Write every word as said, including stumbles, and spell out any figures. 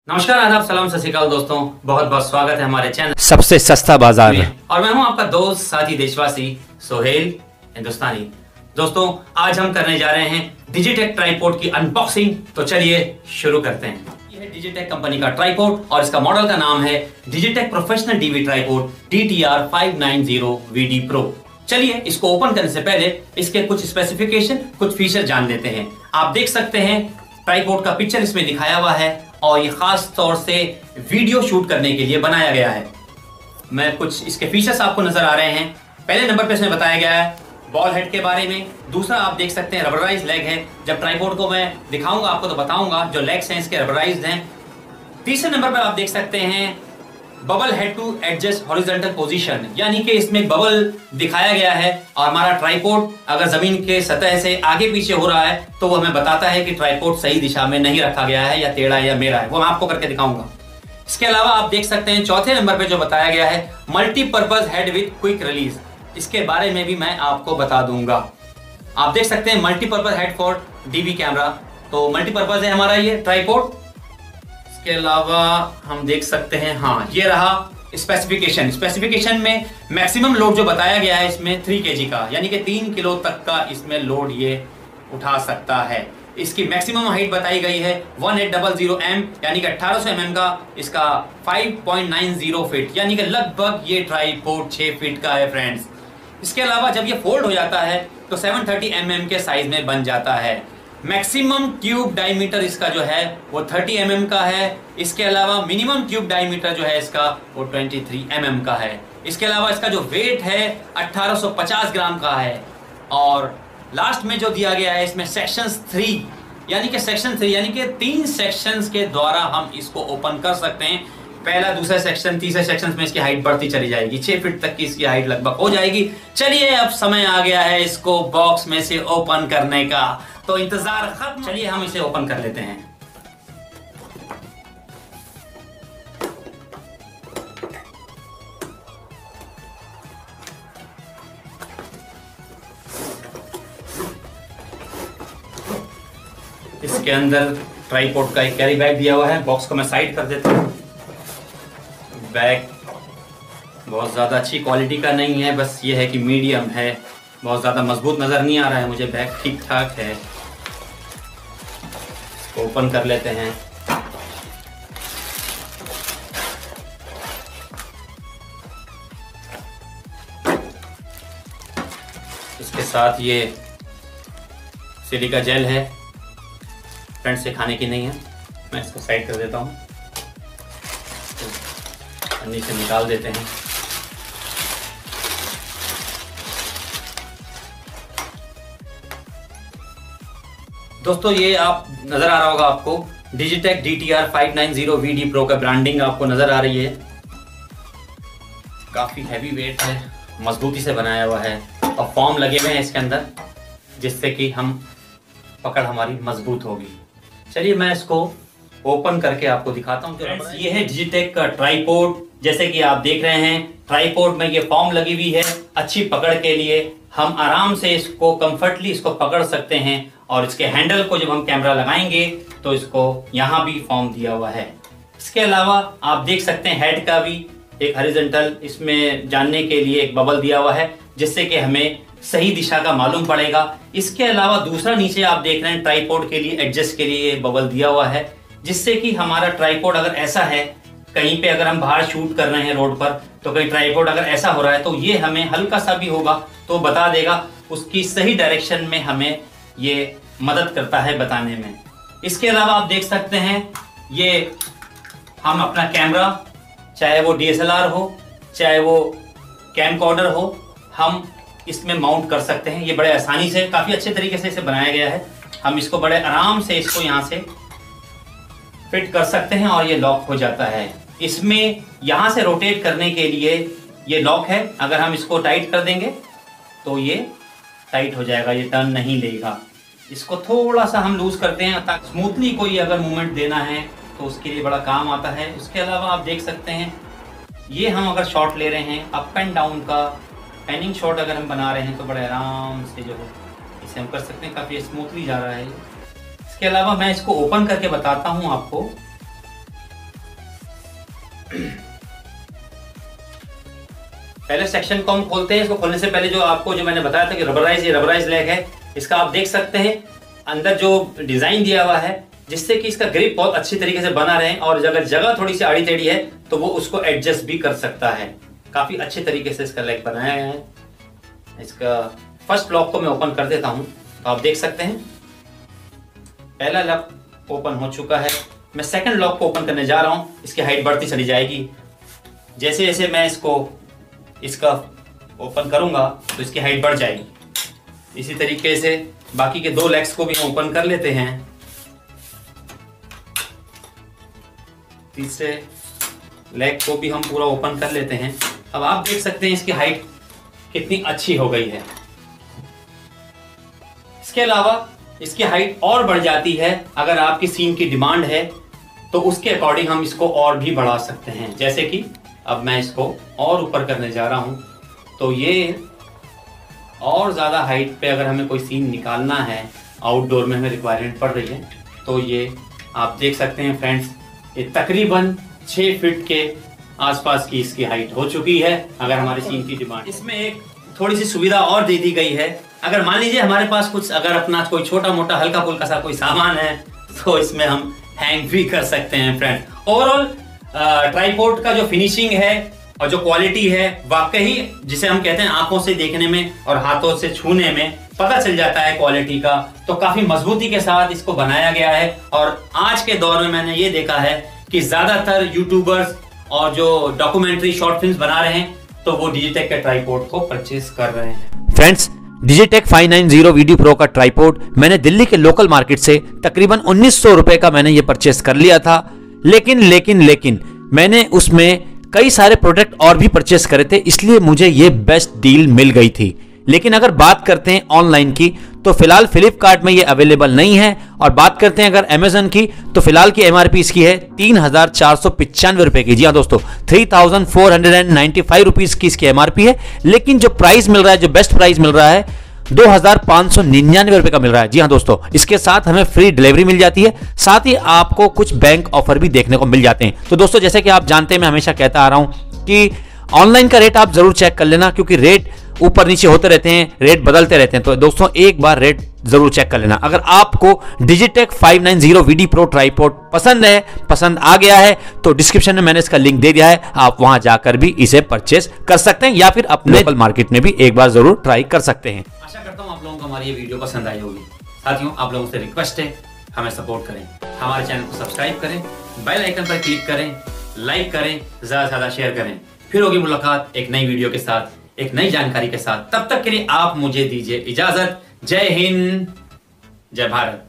नमस्कार, आदाब, सलाम, सत श्री अकाल दोस्तों, बहुत बहुत स्वागत है हमारे चैनल सबसे सस्ता बाजार में। और मैं हूं आपका दोस्त साथी देशवासी सोहेल हिंदुस्तानी। दोस्तों, आज हम करने जा रहे हैं डिजिटेक ट्राइपॉड की अनबॉक्सिंग। तो चलिए शुरू करते हैं। यह है डिजिटेक कंपनी का ट्राइपॉड और इसका मॉडल का नाम है Digitek professional DV tripod D T R five nine zero V D pro. चलिए इसको ओपन करने से पहले इसके कुछ स्पेसिफिकेशन, कुछ फीचर जान लेते हैं। आप देख सकते हैं ट्राइपॉड का पिक्चर इसमें दिखाया हुआ है और ये खास तौर से वीडियो शूट करने के लिए बनाया गया है। मैं कुछ इसके फीचर्स आपको नजर आ रहे हैं। पहले नंबर पे इसमें बताया गया है बॉल हेड के बारे में। दूसरा आप देख सकते हैं रबराइज लेग है। जब ट्राइपॉड को मैं दिखाऊंगा आपको तो बताऊंगा जो लेग्स हैं इसके रबराइज्ड हैं। तीसरे नंबर पर आप देख सकते हैं bubble head to adjust horizontal position, यानी कि इसमें बबल दिखाया गया है और हमारा ट्राइपॉड अगर जमीन के सतह से आगे पीछे हो रहा है तो वो हमें बताता है कि ट्राइपॉड सही दिशा में नहीं रखा गया है या टेढ़ा या मेरा है। वो मैं आपको करके दिखाऊंगा। इसके अलावा आप देख सकते हैं चौथे नंबर पे जो बताया गया है multipurpose head with quick release. इसके बारे में भी मैं आपको बता दूंगा। आप देख सकते हैं multipurpose head for DV camera. तो मल्टीपर्पज है हमारा ये ट्राइपॉड। इसके अलावा हम देख सकते हैं, हाँ ये रहा स्पेसिफिकेशन। स्पेसिफिकेशन में मैक्सिमम लोड जो बताया गया है इसमें थ्री केजी का, यानी कि तीन किलो तक का इसमें लोड ये उठा सकता है। इसकी मैक्सिमम हाइट बताई गई है one eight double zero M, यानी कि अठारह सौ एम एम का। इसका five point nine zero feet, यानी कि लगभग ये ट्राइपॉड छह फीट का है फ्रेंड्स। इसके अलावा जब ये फोल्ड हो जाता है तो सेवन थर्टी एम एम के साइज में बन जाता है। मैक्सिमम ट्यूब डायमीटर इसका जो है वो थर्टी एम एम का है। इसके अलावा मिनिमम ट्यूब डायमीटर जो है इसका वो ट्वेंटी थ्री एम एम का है। इसके अलावा इसका जो वेट है अठारह सौ पचास ग्राम का है। और लास्ट में जो दिया गया है इसमें सेक्शंस थ्री, यानी कि सेक्शन थ्री यानी कि तीन सेक्शंस के द्वारा हम इसको ओपन कर सकते हैं। पहला, दूसरा सेक्शन, तीसरे सेक्शन में इसकी हाइट बढ़ती चली जाएगी। छह फीट तक की इसकी हाइट लगभग हो जाएगी। चलिए अब समय आ गया है इसको बॉक्स में से ओपन करने का, तो इंतजार खत्म। चलिए हम इसे ओपन कर लेते हैं। इसके अंदर ट्राइपॉड का एक कैरी बैग दिया हुआ है। बॉक्स को मैं साइड कर देता हूँ। बैग बहुत ज़्यादा अच्छी क्वालिटी का नहीं है, बस ये है कि मीडियम है। बहुत ज़्यादा मजबूत नज़र नहीं आ रहा है मुझे। बैग ठीक ठाक है। इसको ओपन कर लेते हैं। इसके साथ ये सिलिका जेल है। फ्रेंड्स से खाने की नहीं है। मैं इसको साइड कर देता हूँ। पन्नी से निकाल देते हैं। दोस्तों, ये आप नजर आ रहा होगा आपको Digitek D T R five nine zero V D pro का ब्रांडिंग आपको नजर आ रही है। काफी हैवी वेट है, मजबूती से बनाया हुआ है और फॉर्म लगे हुए हैं इसके अंदर, जिससे कि हम पकड़ हमारी मजबूत होगी। चलिए मैं इसको ओपन करके आपको दिखाता हूँ। ये है डिजिटेक का ट्राइपॉड। जैसे कि आप देख रहे हैं ट्राइपॉड में ये फॉर्म लगी हुई है अच्छी पकड़ के लिए। हम आराम से इसको कंफर्टली इसको पकड़ सकते हैं और इसके हैंडल को जब हम कैमरा लगाएंगे तो इसको यहाँ भी फॉर्म दिया हुआ है। इसके अलावा आप देख सकते हैं हेड का भी एक हॉरिजॉन्टल इसमें जानने के लिए एक बबल दिया हुआ है, जिससे कि हमें सही दिशा का मालूम पड़ेगा। इसके अलावा दूसरा नीचे आप देख रहे हैं ट्राइपॉड के लिए एडजस्ट के लिए बबल दिया हुआ है, जिससे कि हमारा ट्राइपॉड अगर ऐसा है, कहीं पे अगर हम बाहर शूट कर रहे हैं रोड पर, तो कहीं ट्राइपॉड अगर ऐसा हो रहा है तो ये हमें हल्का सा भी होगा तो बता देगा। उसकी सही डायरेक्शन में हमें ये मदद करता है बताने में। इसके अलावा आप देख सकते हैं ये हम अपना कैमरा, चाहे वो डी एस एल आर हो चाहे वो कैमकॉर्डर हो, हम इसमें माउंट कर सकते हैं। ये बड़े आसानी से, काफी अच्छे तरीके से इसे बनाया गया है। हम इसको बड़े आराम से इसको यहाँ से फिट कर सकते हैं और ये लॉक हो जाता है। इसमें यहाँ से रोटेट करने के लिए ये लॉक है। अगर हम इसको टाइट कर देंगे तो ये टाइट हो जाएगा, ये टर्न नहीं लेगा। इसको थोड़ा सा हम लूज करते हैं ताकि स्मूथली कोई अगर मूवमेंट देना है तो उसके लिए बड़ा काम आता है। इसके अलावा आप देख सकते हैं ये हम अगर शॉट ले रहे हैं अप एंड डाउन का पैनिंग शॉट अगर हम बना रहे हैं तो बड़े आराम से जो है इसे हम कर सकते हैं। काफ़ी स्मूथली जा रहा है। इसके अलावा मैं इसको ओपन करके बताता हूँ आपको। पहले सेक्शन को हम खोलते हैं। इसको खोलने से पहले जो आपको जो मैंने बताया था कि रबराइज ये रबराइज लेग है, इसका आप देख सकते हैं अंदर जो डिजाइन दिया हुआ है जिससे कि इसका ग्रिप बहुत अच्छी तरीके से बना रहे और अगर जगह थोड़ी सी आड़ी टेढ़ी है तो वो उसको एडजस्ट भी कर सकता है। काफी अच्छे तरीके से इसका लेग बनाया गया है। इसका फर्स्ट लॉक को मैं ओपन कर देता हूं तो आप देख सकते हैं पहला लॉक ओपन हो चुका है। मैं सेकंड लॉक को ओपन करने जा रहा हूं। इसकी हाइट बढ़ती चली जाएगी। जैसे जैसे मैं इसको इसका ओपन करूंगा तो इसकी हाइट बढ़ जाएगी। इसी तरीके से बाकी के दो लेग्स को भी हम ओपन कर लेते हैं। तीसरे लेग को भी हम पूरा ओपन कर लेते हैं। अब आप देख सकते हैं इसकी हाइट कितनी अच्छी हो गई है। इसके अलावा इसकी हाइट और बढ़ जाती है अगर आपकी सीन की डिमांड है तो उसके अकॉर्डिंग हम इसको और भी बढ़ा सकते हैं। जैसे कि अब मैं इसको और ऊपर करने जा रहा हूं तो ये और ज़्यादा हाइट पे अगर हमें कोई सीन निकालना है, आउटडोर में हमें रिक्वायरमेंट पड़ रही है तो ये आप देख सकते हैं फ्रेंड्स, ये तकरीबन छः फीट के आसपास की इसकी हाइट हो चुकी है अगर हमारे सीन की डिमांड। इसमें एक थोड़ी सी सुविधा और दे दी गई है। अगर मान लीजिए हमारे पास कुछ अगर अपना कोई छोटा मोटा हल्का फुल्का सा कोई सामान है तो इसमें हम हैंग भी कर सकते हैं फ्रेंड। ओवरऑल ट्राइपॉड का जो फिनिशिंग है और जो क्वालिटी है वाकई जिसे हम कहते हैं आंखों से देखने में और हाथों से छूने में पता चल जाता है क्वालिटी का, तो काफी मजबूती के साथ इसको बनाया गया है। और आज के दौर में मैंने ये देखा है कि ज्यादातर यूट्यूबर्स और जो डॉक्यूमेंट्री शॉर्ट फिल्म्स बना रहे हैं तो वो डिजिटेक के ट्राइपॉड को परचेज कर रहे हैं। Friends, Digitek five ninety video pro का ट्राइपॉड मैंने दिल्ली के लोकल मार्केट से तकरीबन उन्नीस सौ रुपए का मैंने ये परचेस कर लिया था। लेकिन लेकिन लेकिन मैंने उसमें कई सारे प्रोडक्ट और भी परचेस करे थे, इसलिए मुझे ये बेस्ट डील मिल गई थी। लेकिन अगर बात करते हैं ऑनलाइन की तो फिलहाल फ्लिपकार्ट में ये अवेलेबल नहीं है। और बात करते हैं अगर अमेजन की तो फिलहाल की एमआरपी इसकी है तीन हजार चार सौ पिचानवे रुपए की। जी हाँ दोस्तों, three thousand four hundred and ninety five rupees की इसकी एमआरपी है। लेकिन जो प्राइस मिल रहा है, जो बेस्ट प्राइस मिल रहा है, दो हजार पांच सौ निन्यानवे रुपए का मिल रहा है। जी हाँ दोस्तों, इसके साथ हमें फ्री डिलीवरी मिल जाती है। साथ ही आपको कुछ बैंक ऑफर भी देखने को मिल जाते हैं। तो दोस्तों, जैसे कि आप जानते हैं, मैं हमेशा कहता आ रहा हूं कि ऑनलाइन का रेट आप जरूर चेक कर लेना, क्योंकि रेट ऊपर नीचे होते रहते हैं, रेट बदलते रहते हैं। तो दोस्तों, एक बार रेट जरूर चेक कर लेना। अगर आपको Digitek five ninety V D pro tripod पसंद है, पसंद आ गया है, तो डिस्क्रिप्शन में मैंने इसका लिंक दे दिया है, आप वहां जाकर भी इसे परचेस कर सकते हैं या फिर अपने लोकल मार्केट में भी एक बार जरूर ट्राई कर सकते हैं। आशा करता हूं आप लोगों को हमारी ये वीडियो पसंद आई होगी। साथियों, आप लोगों से रिक्वेस्ट है, हमें सपोर्ट करें, हमारे चैनल को सब्सक्राइब करें, बेल आइकन पर क्लिक करें, लाइक करें, ज्यादा से ज्यादा शेयर करें। फिर होगी मुलाकात एक नई वीडियो के साथ, एक नई जानकारी के साथ। तब तक के लिए आप मुझे दीजिए इजाजत। जय हिंद, जय भारत।